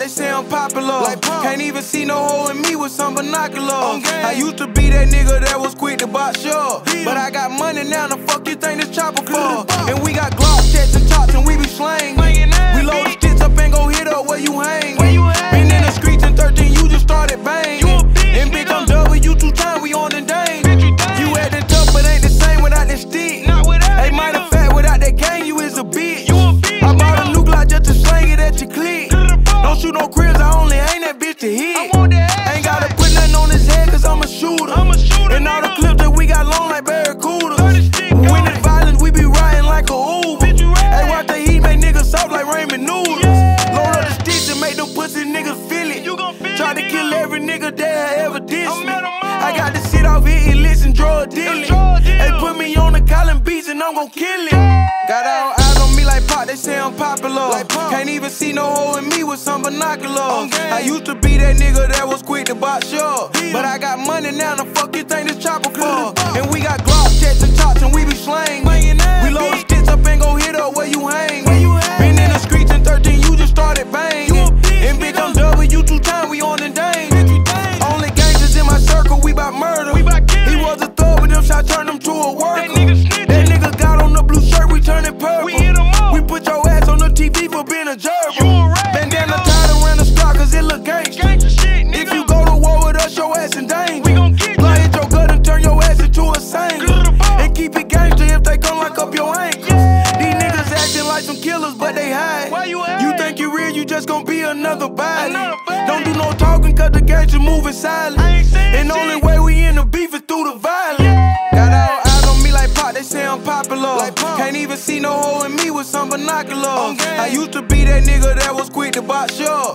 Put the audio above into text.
they say I'm popular. Can't even see no hole in me with some binoculars. I used to be that nigga that was quick to box up, but I got money now, the fuck you think this chopper for? And we got Glock jets and chops and we be slang. We load the sticks up and go hit up where you hang. Been in the streets in 13, you just started bang. And bitch, I'm W 2 times, we on the dang. You acting tough, but ain't the same without that stick. Hey, matter of fact, without that gang, you is a bitch. I bought a new Glock just to slang it at your clique. Don't shoot no cribs, I only aim that bitch to hit. Ain't gotta put nothing on his head, cause I'm a shooter. And all the clips that we got long like Barracuda. When it's violence, we be riding like a Uber. Hey, watch the heat, make niggas soft like ramen noodles. Load up the sticks and make them pussy niggas feel it. Try to kill every nigga that ever dissed me. I got to sit off here and listen drug dealing. Hey, put me on the Colin Beach and I'm gon' kill it. Got all eyes on me like Pop, they say I'm popular. Can't even see no hole in me with some binoculars. I used to be that nigga that was quick to box up, but I got money now, the fuck you think this chopper for? And we got Glock jets and chops and we be slang. We load the sticks up and go hit up where you hang. Been in the streets in 13, you just started bang. And bitch, I'm W 2 times, we on the dang. Only gangsters in my circle, we bout murder. He was a thug, but them shots turned him to a worker. That nigga got on the blue shirt, we turn it purple. We put your ass on the TV for being a gerbil. Bandana tied around the stock cause it look gangsta. If you go to war with us, your ass in danger. Blood hit your gut and turn your ass into a sanger. And keep it gangsta if they come lock up your ankles. These niggas acting like some killers, but they hide. You think you real, you just gon' be another body. Don't do no talking cause the gangsters moving silent. And the only way we in the beef is through the violence. Got all eyes on me like Pop, they say I'm popular. Can't even see no hole in me with some binoculars. I used to be that nigga that was quick to box up,